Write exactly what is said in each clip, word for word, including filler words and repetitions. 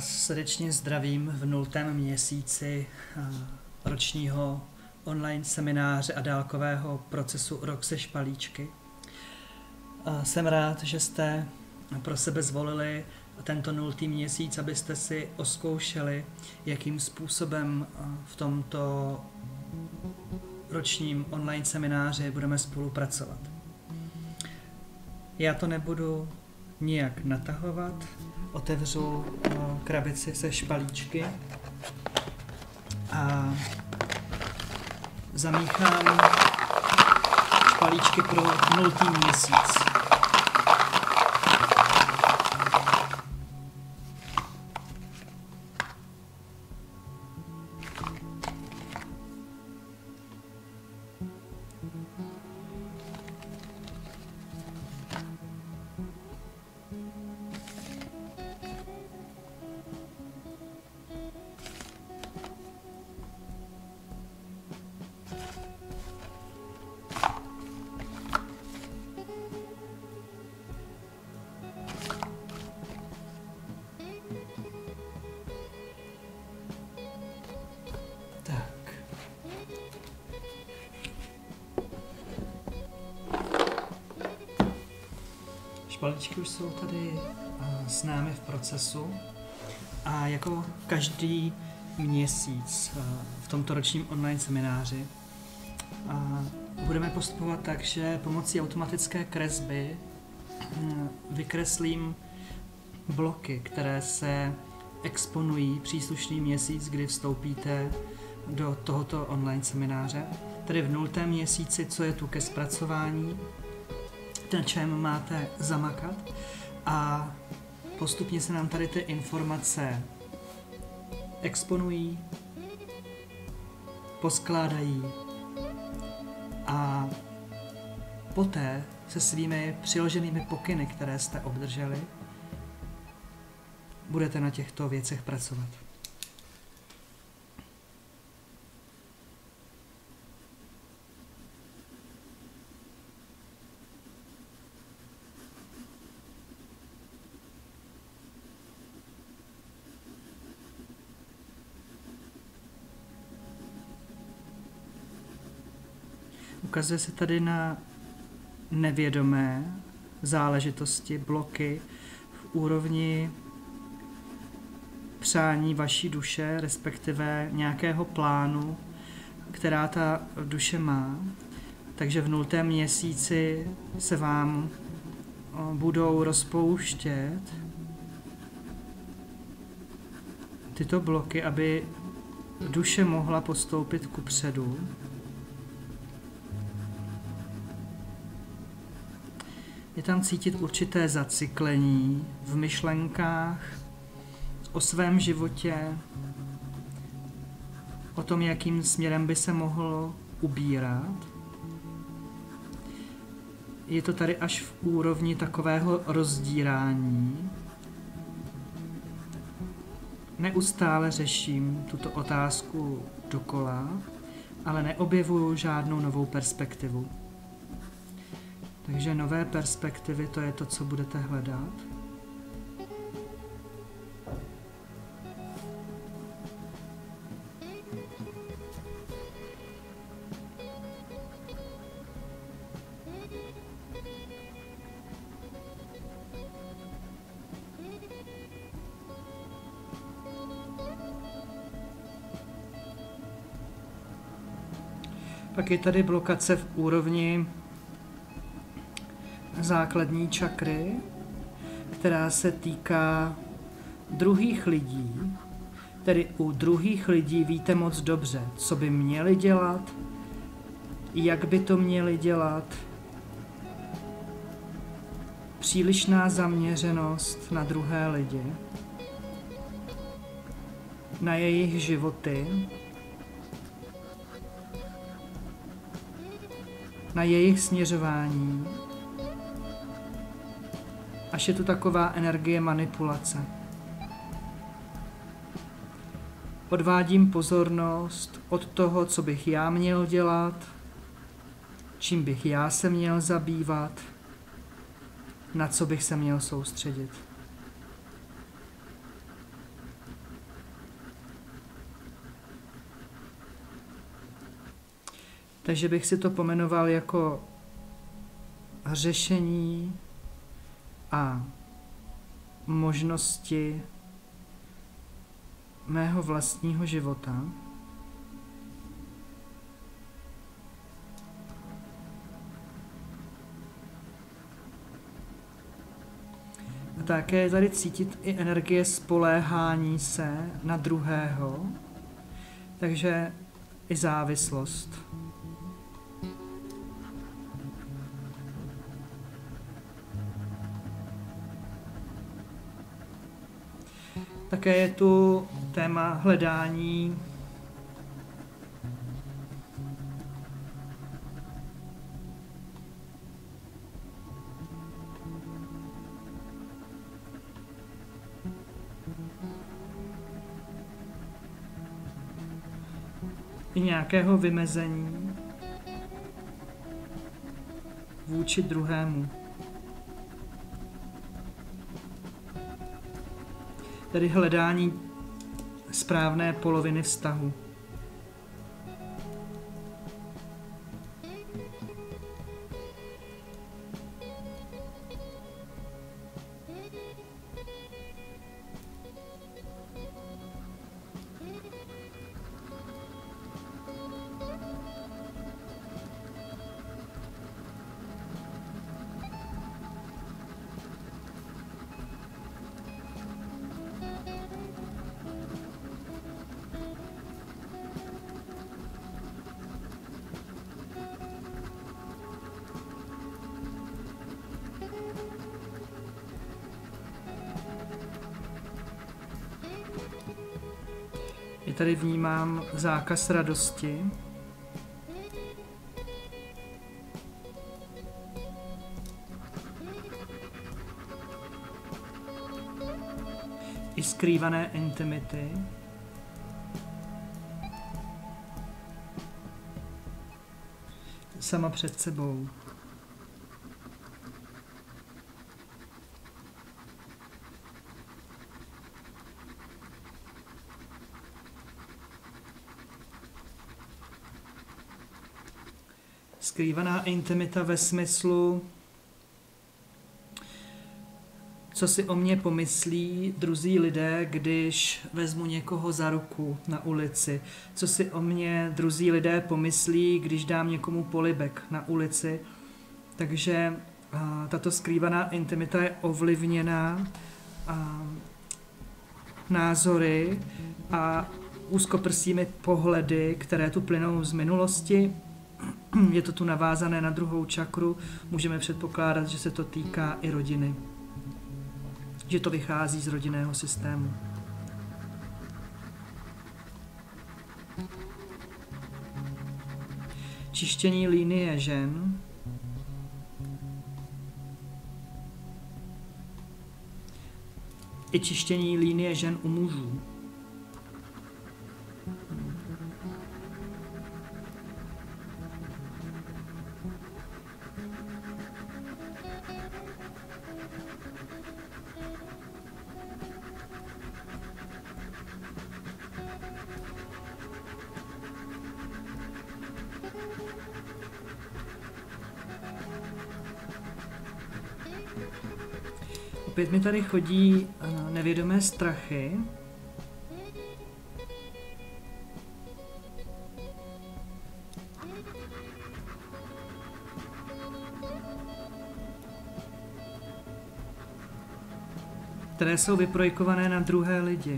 vás srdečně zdravím v nultém měsíci ročního online semináře a dálkového procesu Rok se špalíčky. Jsem rád, že jste pro sebe zvolili tento nultý měsíc, abyste si oskoušeli, jakým způsobem v tomto ročním online semináři budeme spolupracovat. Já to nebudu nijak natahovat, otevřu krabici se špalíčky a zamíchám špalíčky pro nultý měsíc. Špalíčky už jsou tady s námi v procesu a jako každý měsíc v tomto ročním online semináři budeme postupovat tak, že pomocí automatické kresby vykreslím bloky, které se exponují příslušný měsíc, kdy vstoupíte do tohoto online semináře. Tedy v nultém měsíci, co je tu ke zpracování, na čem máte zamakat a postupně se nám tady ty informace exponují, poskládají a poté se svými přiloženými pokyny, které jste obdrželi, budete na těchto věcech pracovat. Ukazuje se tady na nevědomé záležitosti, bloky v úrovni přání vaší duše, respektive nějakého plánu, která ta duše má. Takže v nultém měsíci se vám budou rozpouštět tyto bloky, aby duše mohla postoupit kupředu. Je tam cítit určité zacyklení v myšlenkách o svém životě, o tom, jakým směrem by se mohlo ubírat. Je to tady až v úrovni takového rozdírání. Neustále řeším tuto otázku dokola, ale neobjevuju žádnou novou perspektivu. Takže nové perspektivy, to je to, co budete hledat. Pak je tady blokace v úrovni základní čakry, která se týká druhých lidí. Tedy u druhých lidí víte moc dobře, co by měli dělat, jak by to měli dělat. Přílišná zaměřenost na druhé lidi, na jejich životy, na jejich směřování. Až je tu taková energie manipulace. Odvádím pozornost od toho, co bych já měl dělat, čím bych já se měl zabývat, na co bych se měl soustředit. Takže bych si to pomenoval jako řešení a možnosti mého vlastního života. A také je tady cítit i energie spoléhání se na druhého, takže i závislost. Také je tu téma hledání i nějakého vymezení vůči druhému. Tedy hledání správné poloviny vztahu. I tady vnímám zákaz radosti. I skrývané intimity. Sama před sebou. Skrývaná intimita ve smyslu, co si o mě pomyslí druzí lidé, když vezmu někoho za ruku na ulici. Co si o mě druzí lidé pomyslí, když dám někomu polibek na ulici. Takže a, tato skrývaná intimita je ovlivněná a, názory a úzkoprsými pohledy, které tu plynou z minulosti. Je to tu navázané na druhou čakru, můžeme předpokládat, že se to týká i rodiny. Že to vychází z rodinného systému. Čištění linie žen. I čištění linie žen u mužů. Opět mi tady chodí nevědomé strachy. Které jsou vyprojekované na druhé lidi.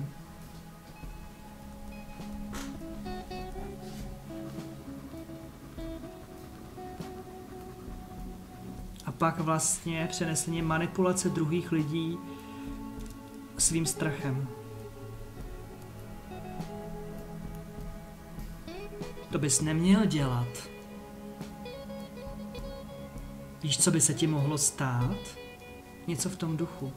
A pak vlastně přenesení manipulace druhých lidí svým strachem. To bys neměl dělat. Víš, co by se ti mohlo stát? Něco v tom duchu.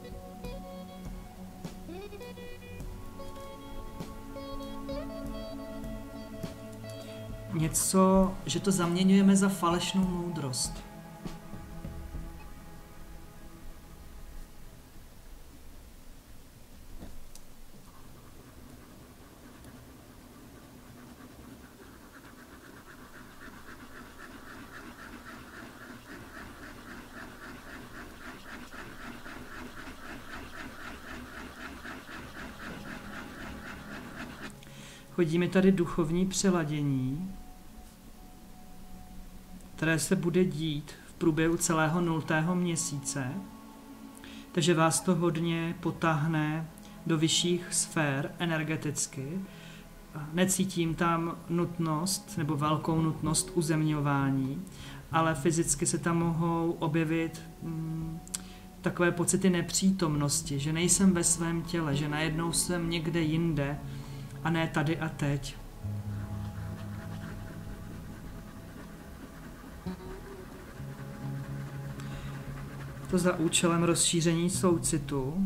Něco, že to zaměňujeme za falešnou moudrost. chodí mi tady duchovní přeladění, které se bude dít v průběhu celého nultého měsíce, takže vás to hodně potáhne do vyšších sfér energeticky. Necítím tam nutnost nebo velkou nutnost uzemňování, ale fyzicky se tam mohou objevit mm, takové pocity nepřítomnosti, že nejsem ve svém těle, že najednou jsem někde jinde a ne tady a teď. To za účelem rozšíření soucitu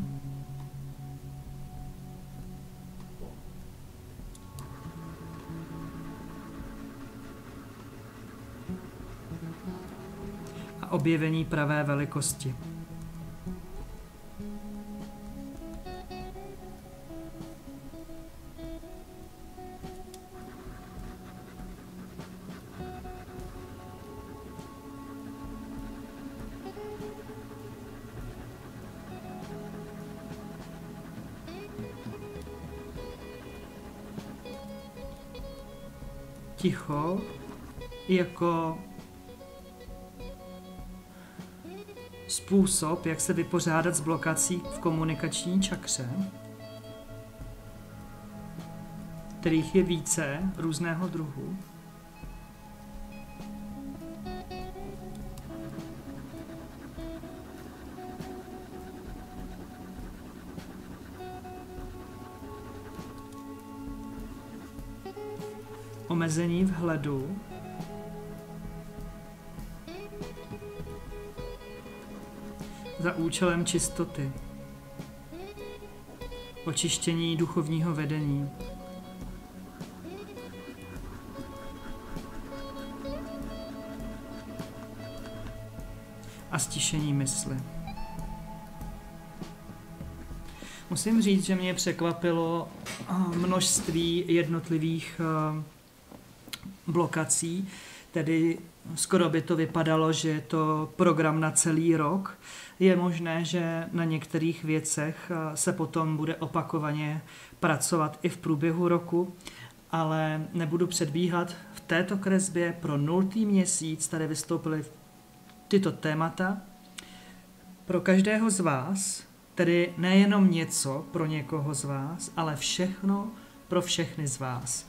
a objevení pravé velikosti. Ticho jako způsob, jak se vypořádat s blokací v komunikační čakře, kterých je více různého druhu. Omezení vhledu, za účelem čistoty, očištění duchovního vedení, a stišení mysli. Musím říct, že mě překvapilo množství jednotlivých blokací, tedy skoro by to vypadalo, že je to program na celý rok. Je možné, že na některých věcech se potom bude opakovaně pracovat i v průběhu roku, ale nebudu předbíhat. V této kresbě pro nultý měsíc tady vystoupily tyto témata. Pro každého z vás, tedy nejenom něco pro někoho z vás, ale všechno pro všechny z vás.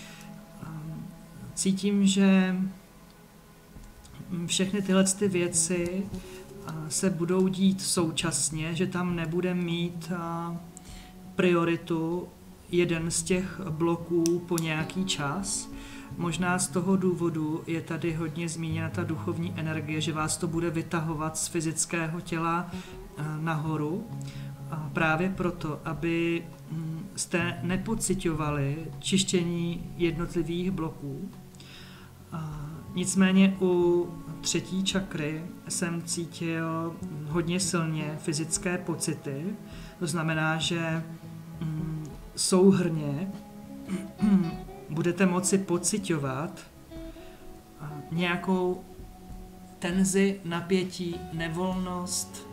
Cítím, že všechny tyhle ty věci se budou dít současně, že tam nebude mít prioritu jeden z těch bloků po nějaký čas. Možná z toho důvodu je tady hodně zmíněna ta duchovní energie, že vás to bude vytahovat z fyzického těla nahoru. A právě proto, aby jste nepociťovali čištění jednotlivých bloků. A nicméně u třetí čakry jsem cítil hodně silně fyzické pocity. To znamená, že mm, souhrnně budete moci pociťovat nějakou tenzi, napětí, nevolnost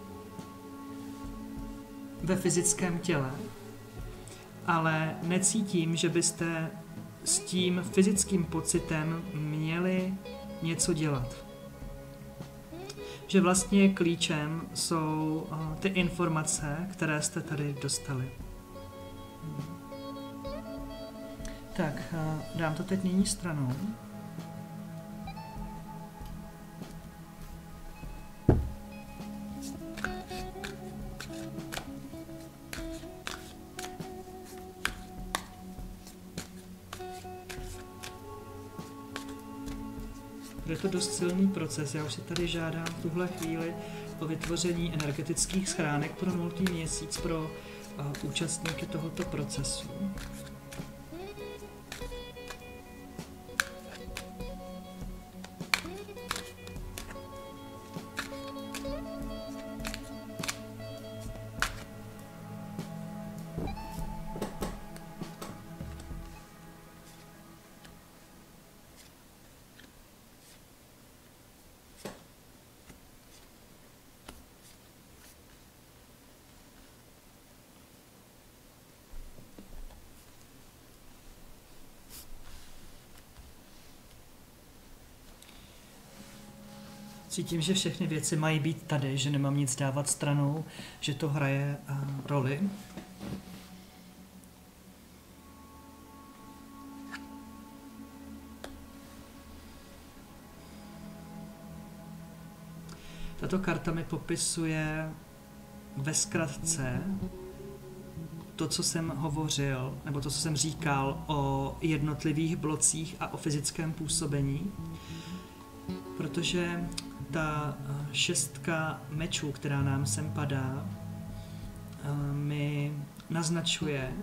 ve fyzickém těle, ale necítím, že byste s tím fyzickým pocitem měli něco dělat. Že vlastně klíčem jsou ty informace, které jste tady dostali. Tak, dám to teď nyní stranou. Je to dost silný proces. Já už si tady žádám v tuhle chvíli o vytvoření energetických schránek pro nultý měsíc pro uh, účastníky tohoto procesu. Cítím, že všechny věci mají být tady, že nemám nic dávat stranou, že to hraje uh, roli. Tato karta mi popisuje ve zkratce to, co jsem hovořil, nebo to, co jsem říkal o jednotlivých blocích a o fyzickém působení, protože ta šestka mečů, která nám sem padá, mi naznačuje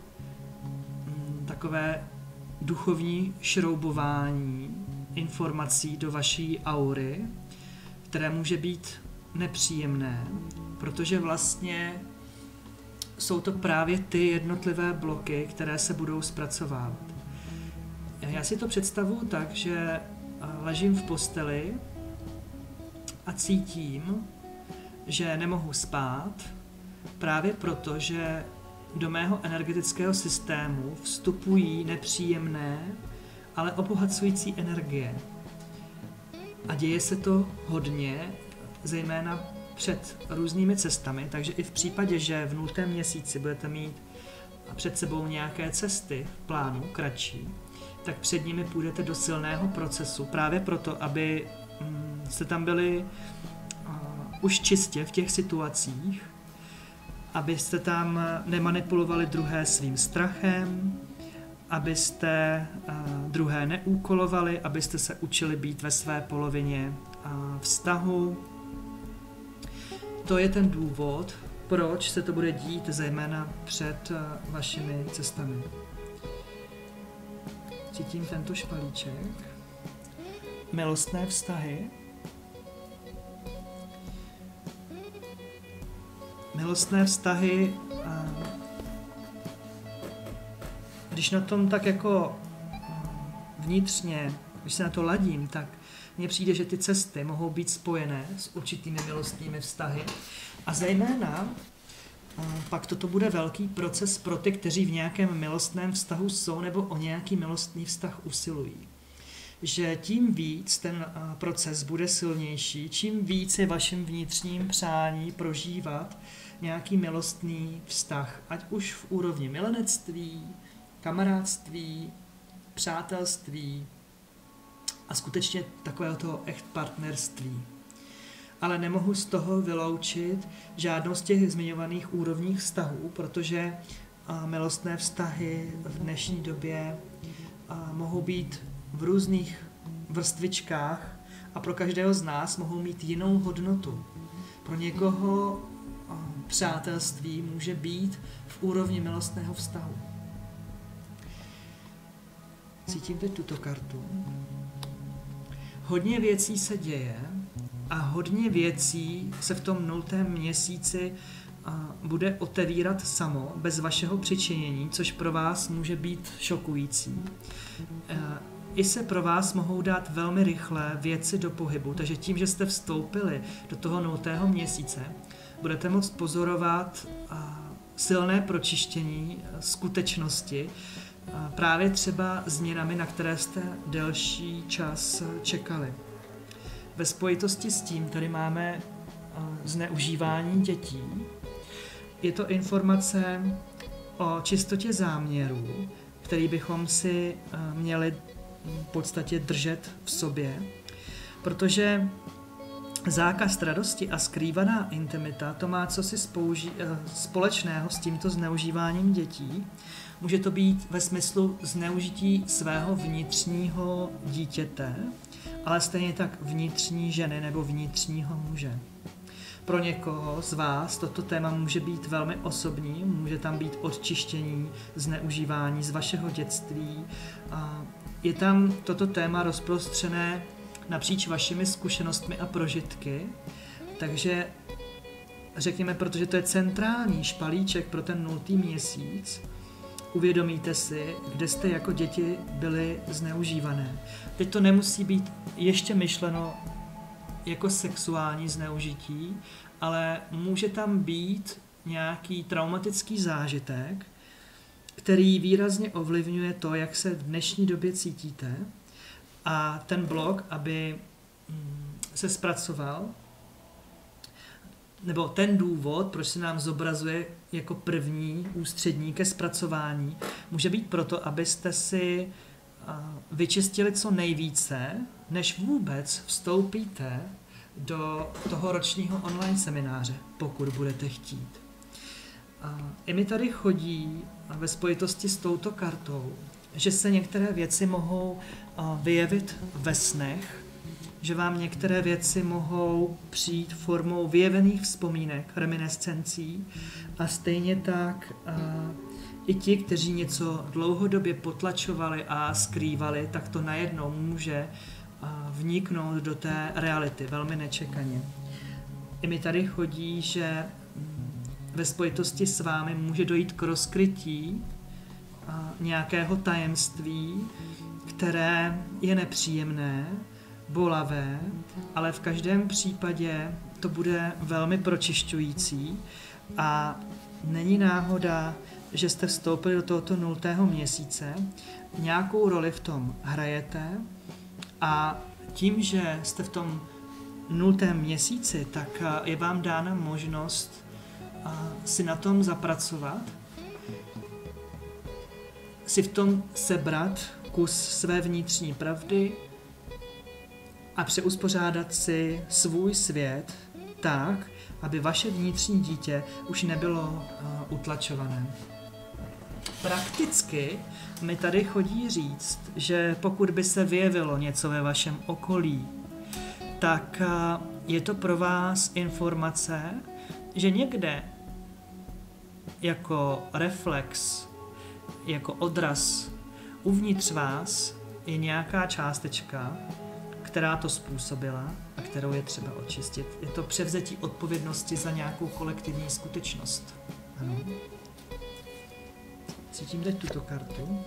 takové duchovní šroubování informací do vaší aury, které může být nepříjemné, protože vlastně jsou to právě ty jednotlivé bloky, které se budou zpracovávat. Já si to představuji tak, že ležím v posteli a cítím, že nemohu spát, právě proto, že do mého energetického systému vstupují nepříjemné, ale obohacující energie. A děje se to hodně, zejména před různými cestami, takže i v případě, že v nultém měsíci budete mít před sebou nějaké cesty v plánu kratší, tak před nimi půjdete do silného procesu, právě proto, aby jste tam byli uh, už čistě v těch situacích, abyste tam nemanipulovali druhé svým strachem, abyste uh, druhé neúkolovali, abyste se učili být ve své polovině uh, vztahu. To je ten důvod, proč se to bude dít zejména před uh, vašimi cestami. Cítím tento špalíček. Milostné vztahy. Milostné vztahy, uh, když na tom tak jako vnitřně, když se na to ladím, tak mně přijde, že ty cesty mohou být spojené s určitými milostnými vztahy. A zejména pak toto bude velký proces pro ty, kteří v nějakém milostném vztahu jsou nebo o nějaký milostný vztah usilují. Že tím víc ten proces bude silnější, čím víc je vašim vnitřním přání prožívat nějaký milostný vztah, ať už v úrovni milenectví, kamarádství, přátelství a skutečně takového toho echt partnerství. Ale nemohu z toho vyloučit žádnou z těch zmiňovaných úrovních vztahů, protože a, milostné vztahy v dnešní době a, mohou být v různých vrstvičkách a pro každého z nás mohou mít jinou hodnotu. Pro někoho a, přátelství může být v úrovni milostného vztahu. Cítím teď tuto kartu. Hodně věcí se děje a hodně věcí se v tom nultém měsíci bude otevírat samo, bez vašeho přičinění, což pro vás může být šokující. I se pro vás mohou dát velmi rychle věci do pohybu, takže tím, že jste vstoupili do toho nultého měsíce, budete moct pozorovat silné pročištění skutečnosti, právě třeba změnami, na které jste delší čas čekali. Ve spojitosti s tím tady máme zneužívání dětí. Je to informace o čistotě záměrů, který bychom si měli v podstatě držet v sobě, protože zákaz radosti a skrývaná intimita, to má cosi spouži- společného s tímto zneužíváním dětí. Může to být ve smyslu zneužití svého vnitřního dítěte, ale stejně tak vnitřní ženy nebo vnitřního muže. Pro někoho z vás toto téma může být velmi osobní, může tam být odčištění, zneužívání z vašeho dětství. Je tam toto téma rozprostřené napříč vašimi zkušenostmi a prožitky, takže řekněme, protože to je centrální špalíček pro ten nultý měsíc, uvědomíte si, kde jste jako děti byli zneužívané. Teď to nemusí být ještě myšleno jako sexuální zneužití, ale může tam být nějaký traumatický zážitek, který výrazně ovlivňuje to, jak se v dnešní době cítíte. A ten blok, aby se zpracoval, nebo ten důvod, proč se nám zobrazuje jako první ústřední ke zpracování, může být proto, abyste si vyčistili co nejvíce, než vůbec vstoupíte do toho ročního online semináře, pokud budete chtít. I mi tady chodí ve spojitosti s touto kartou, že se některé věci mohou vyjevit ve snech, že vám některé věci mohou přijít formou vyjevených vzpomínek, reminiscencí a stejně tak i ti, kteří něco dlouhodobě potlačovali a skrývali, tak to najednou může vniknout do té reality velmi nečekaně. I mi tady chodí, že ve spojitosti s vámi může dojít k rozkrytí nějakého tajemství, které je nepříjemné, bolavé, ale v každém případě to bude velmi pročišťující a není náhoda, že jste vstoupili do tohoto nultého měsíce, nějakou roli v tom hrajete a tím, že jste v tom nultém měsíci, tak je vám dána možnost si na tom zapracovat, si v tom sebrat kus své vnitřní pravdy a přeuspořádat si svůj svět tak, aby vaše vnitřní dítě už nebylo uh, utlačované. Prakticky mi tady chodí říct, že pokud by se vyjevilo něco ve vašem okolí, tak uh, je to pro vás informace, že někde jako reflex, jako odraz uvnitř vás je nějaká částečka, která to způsobila a kterou je třeba očistit. Je to převzetí odpovědnosti za nějakou kolektivní skutečnost. Ano. Cítím teď tuto kartu.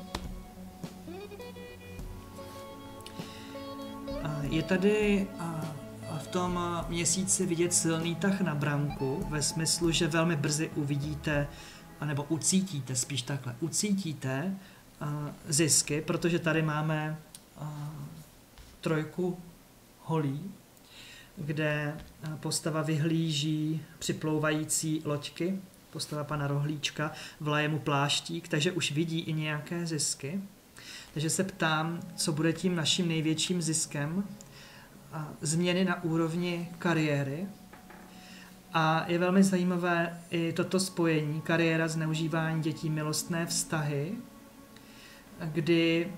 Je tady v tom měsíci vidět silný tah na branku, ve smyslu, že velmi brzy uvidíte, anebo ucítíte, spíš takhle, ucítíte zisky, protože tady máme trojku holí, kde postava vyhlíží připlouvající loďky, postava pana Rohlíčka, vlaje mu pláštík, takže už vidí i nějaké zisky. Takže se ptám, co bude tím naším největším ziskem. Změny na úrovni kariéry. A je velmi zajímavé i toto spojení, kariéra, zneužívání dětí, milostné vztahy, kdy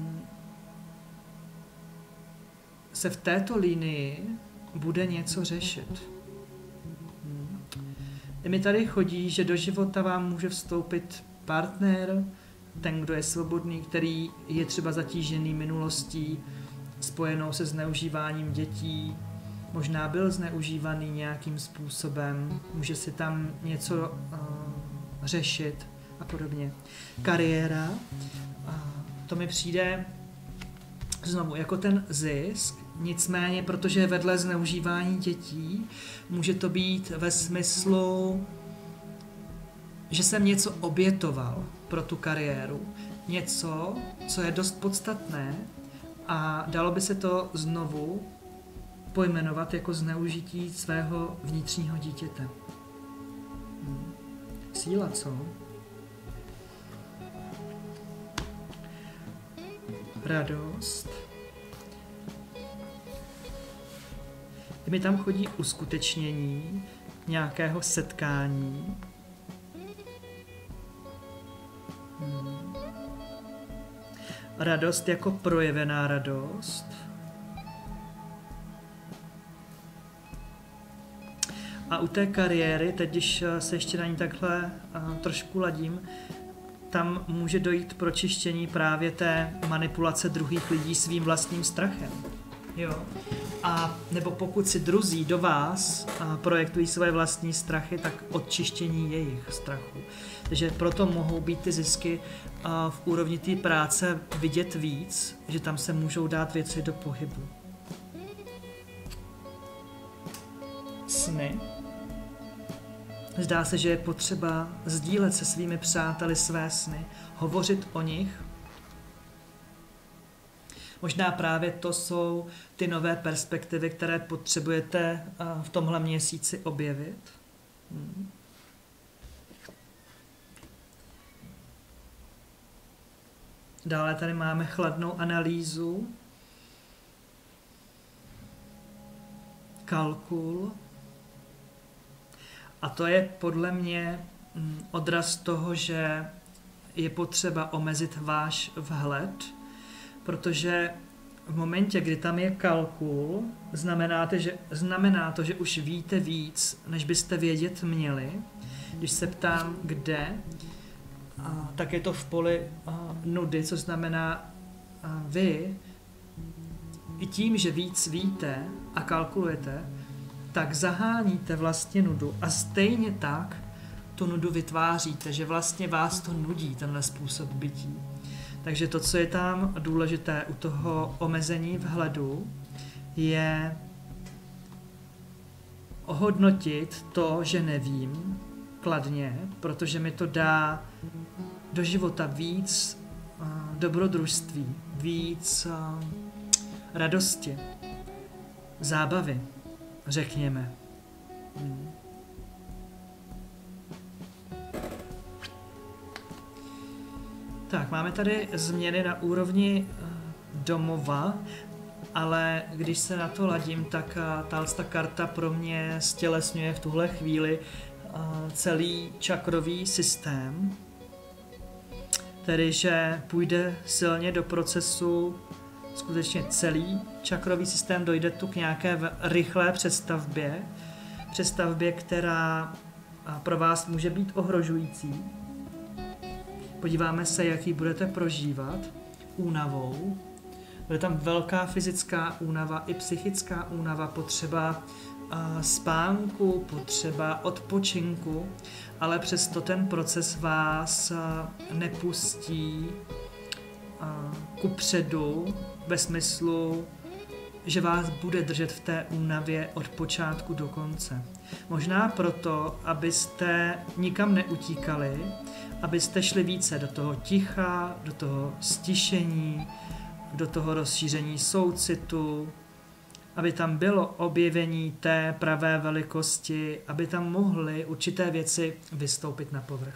se v této linii bude něco řešit. I mi tady chodí, že do života vám může vstoupit partner, ten, kdo je svobodný, který je třeba zatížený minulostí, spojenou se zneužíváním dětí, možná byl zneužívaný nějakým způsobem, může si tam něco uh, řešit a podobně. Kariéra, uh, to mi přijde znovu jako ten zisk, nicméně, protože vedle zneužívání dětí, může to být ve smyslu, že jsem něco obětoval pro tu kariéru. Něco, co je dost podstatné a dalo by se to znovu pojmenovat jako zneužití svého vnitřního dítěte. Hmm. Síla, co? Radost. I mi tam chodí uskutečnění nějakého setkání. Hmm. Radost jako projevená radost. A u té kariéry, teď když se ještě na ní takhle uh, trošku ladím, tam může dojít k pročištění právě té manipulace druhých lidí svým vlastním strachem. Jo. A nebo pokud si druzí do vás uh, projektují své vlastní strachy, tak odčištění jejich strachu. Takže proto mohou být ty zisky uh, v úrovni té práce vidět víc, že tam se můžou dát věci do pohybu. Sny. Zdá se, že je potřeba sdílet se svými přáteli své sny, hovořit o nich. Možná právě to jsou ty nové perspektivy, které potřebujete v tomhle měsíci objevit. Hmm. Dále tady máme chladnou analýzu, kalkul. A to je podle mě odraz toho, že je potřeba omezit váš vhled, protože v momentě, kdy tam je kalkul, znamená to, že, znamená to, že už víte víc, než byste vědět měli. Když se ptám, kde, a, tak je to v poli a, nudy, co znamená a, vy i tím, že víc víte a kalkulujete, tak zaháníte vlastně nudu a stejně tak tu nudu vytváříte, že vlastně vás to nudí, tenhle způsob bytí. Takže to, co je tam důležité u toho omezení vhledu, je ohodnotit to, že nevím, kladně, protože mi to dá do života víc uh, dobrodružství, víc uh, radosti, zábavy, řekněme. Hmm. Tak, máme tady změny na úrovni domova, ale když se na to ladím, tak ta karta pro mě stělesňuje v tuhle chvíli celý čakrový systém, tedy že půjde silně do procesu skutečně celý čakrový systém, dojde tu k nějaké rychlé přestavbě, přestavbě, která pro vás může být ohrožující. Podíváme se, jaký budete prožívat únavou. Bude tam velká fyzická únava i psychická únava, potřeba spánku, potřeba odpočinku, ale přesto ten proces vás nepustí kupředu ve smyslu, že vás bude držet v té únavě od počátku do konce. Možná proto, abyste nikam neutíkali, abyste šli více do toho ticha, do toho stišení, do toho rozšíření soucitu, aby tam bylo objevení té pravé velikosti, aby tam mohly určité věci vystoupit na povrch.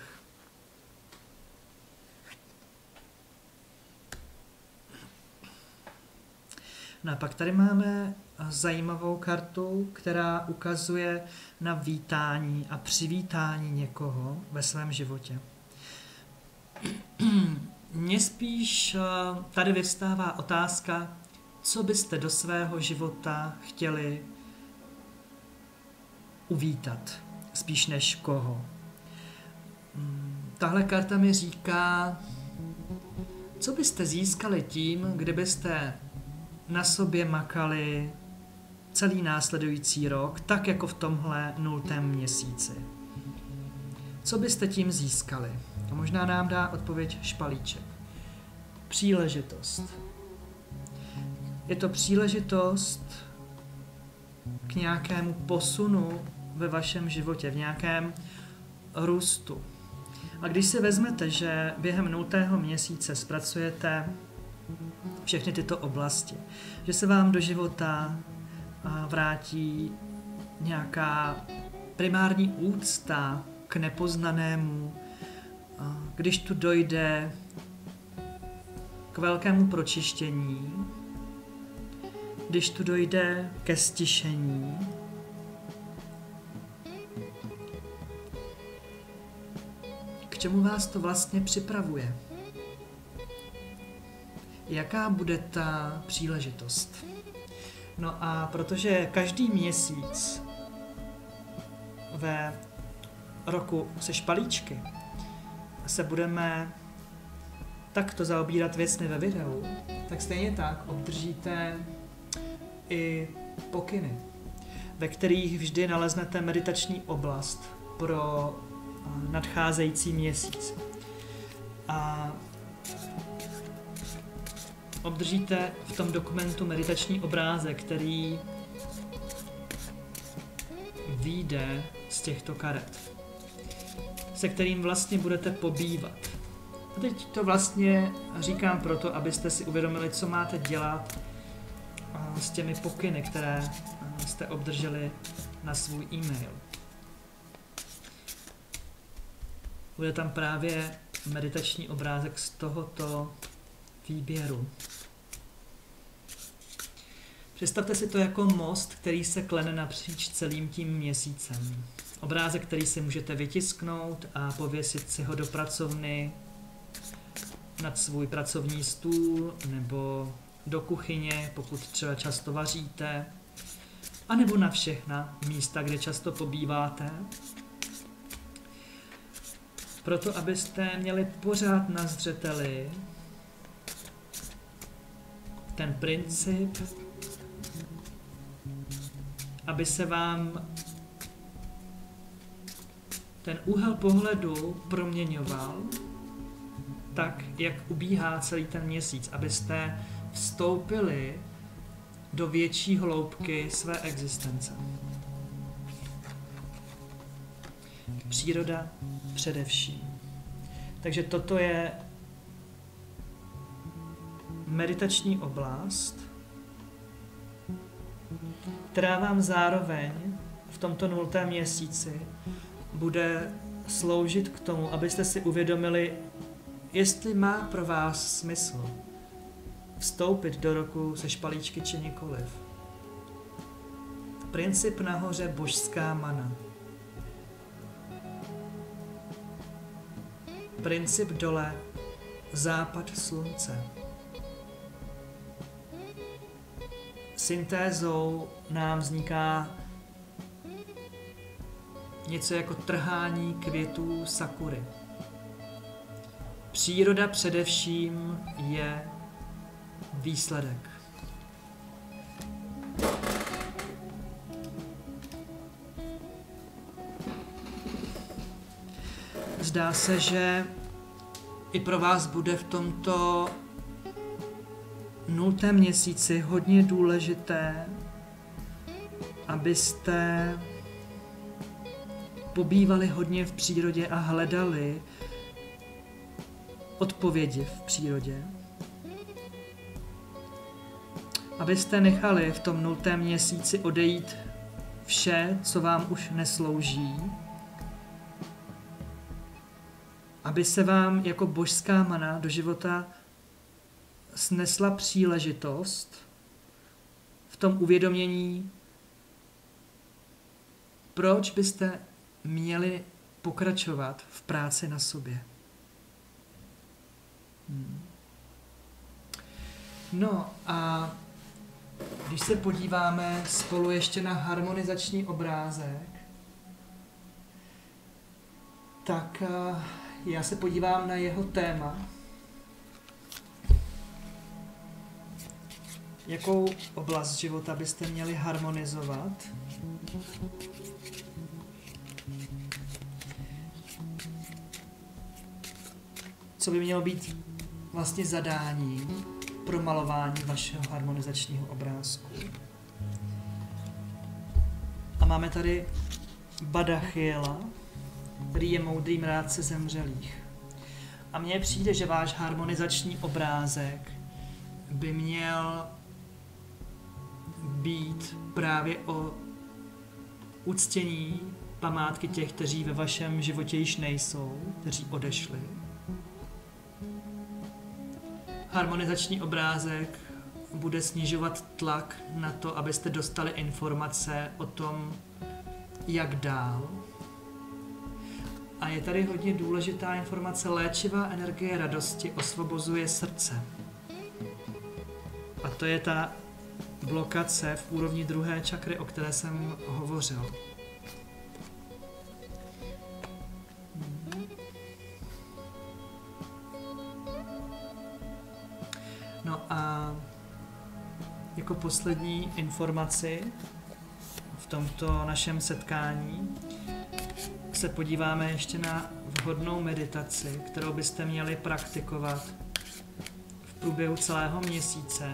No a pak tady máme zajímavou kartu, která ukazuje na vítání a přivítání někoho ve svém životě. Mně spíš tady vyvstává otázka, co byste do svého života chtěli uvítat, spíš než koho. Tahle karta mi říká, co byste získali tím, kdybyste na sobě makali celý následující rok, tak jako v tomhle nultém měsíci. Co byste tím získali? A možná nám dá odpověď špalíček. Příležitost. Je to příležitost k nějakému posunu ve vašem životě, v nějakém růstu. A když si vezmete, že během nultého měsíce zpracujete všechny tyto oblasti, že se vám do života vrátí nějaká primární úcta k nepoznanému, když tu dojde k velkému pročištění, když tu dojde ke stišení, k čemu vás to vlastně připravuje? Jaká bude ta příležitost? No a protože každý měsíc ve roku se špalíčky se budeme takto zaobírat věcně ve videu, tak stejně tak obdržíte i pokyny, ve kterých vždy naleznete meditační oblast pro nadcházející měsíc. A obdržíte v tom dokumentu meditační obrázek, který vyjde z těchto karet, se kterým vlastně budete pobývat. A teď to vlastně říkám proto, abyste si uvědomili, co máte dělat s těmi pokyny, které jste obdrželi na svůj e-mail. Bude tam právě meditační obrázek z tohoto výběru. Představte si to jako most, který se klene napříč celým tím měsícem. Obrázek, který si můžete vytisknout a pověsit si ho do pracovny, nad svůj pracovní stůl nebo do kuchyně, pokud třeba často vaříte, anebo na všechna místa, kde často pobýváte. Proto, abyste měli pořád na zřeteli ten princip, aby se vám ten úhel pohledu proměňoval tak, jak ubíhá celý ten měsíc, abyste vstoupili do větší hloubky své existence. Příroda především. Takže toto je meditační oblast, která vám zároveň v tomto nultém měsíci bude sloužit k tomu, abyste si uvědomili, jestli má pro vás smysl vstoupit do roku se špalíčky či nikoliv. Princip nahoře božská mana. Princip dole západ slunce. Syntézou nám vzniká něco jako trhání květů sakury. Příroda především je výsledek. Zdá se, že i pro vás bude v tomto nultém měsíci hodně důležité, abyste pobývali hodně v přírodě a hledali odpovědi v přírodě. Abyste nechali v tom nultém měsíci odejít vše, co vám už neslouží, aby se vám jako božská mana do života snesla příležitost v tom uvědomění, proč byste měli pokračovat v práci na sobě. Hmm. No a když se podíváme spolu ještě na harmonizační obrázek, tak já se podívám na jeho téma. Jakou oblast života byste měli harmonizovat? Co by mělo být vlastně zadáním pro malování vašeho harmonizačního obrázku? A máme tady Badachiela, který je moudrý mrádce zemřelých. A mně přijde, že váš harmonizační obrázek by měl být právě o uctění památky těch, kteří ve vašem životě již nejsou, kteří odešli. Harmonizační obrázek bude snižovat tlak na to, abyste dostali informace o tom, jak dál. A je tady hodně důležitá informace. Léčivá energie radosti osvobozuje srdce. A to je ta blokace v úrovni druhé čakry, o které jsem hovořil. No a jako poslední informaci v tomto našem setkání se podíváme ještě na vhodnou meditaci, kterou byste měli praktikovat v průběhu celého měsíce.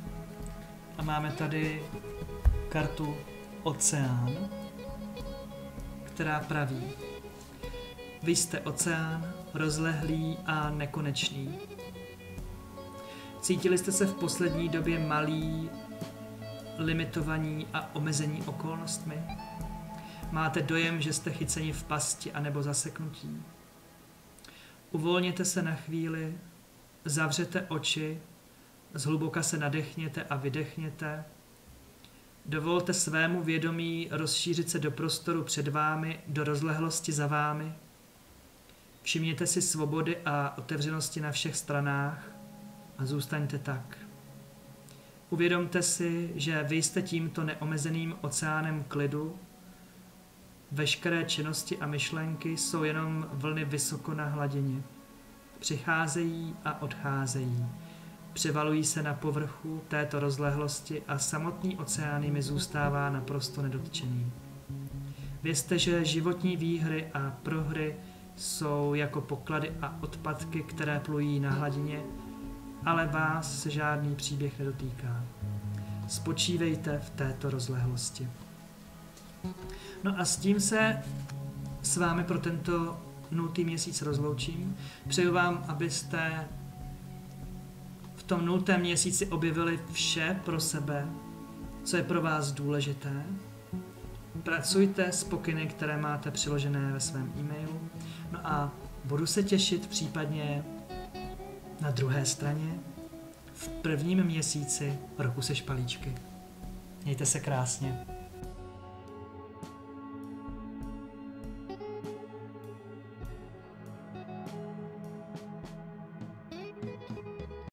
A máme tady kartu Oceán. která praví: vy jste oceán, rozlehlý a nekonečný. Cítili jste se v poslední době malí, limitovaní a omezení okolnostmi? Máte dojem, že jste chyceni v pasti anebo zaseknutí? Uvolněte se na chvíli, zavřete oči, zhluboka se nadechněte a vydechněte. Dovolte svému vědomí rozšířit se do prostoru před vámi, do rozlehlosti za vámi. Všimněte si svobody a otevřenosti na všech stranách a zůstaňte tak. Uvědomte si, že vy jste tímto neomezeným oceánem klidu. Veškeré činnosti a myšlenky jsou jenom vlny vysoko na hladině. Přicházejí a odcházejí. Převalují se na povrchu této rozlehlosti a samotný oceán jimi zůstává naprosto nedotčený. Vězte, že životní výhry a prohry jsou jako poklady a odpadky, které plují na hladině, ale vás se žádný příběh nedotýká. Spočívejte v této rozlehlosti. No a s tím se s vámi pro tento nultý měsíc rozloučím. Přeju vám, abyste v tom nultém měsíci objevili vše pro sebe, co je pro vás důležité. Pracujte s pokyny, které máte přiložené ve svém e-mailu. No a budu se těšit případně na druhé straně v prvním měsíci roku se špalíčky. Mějte se krásně.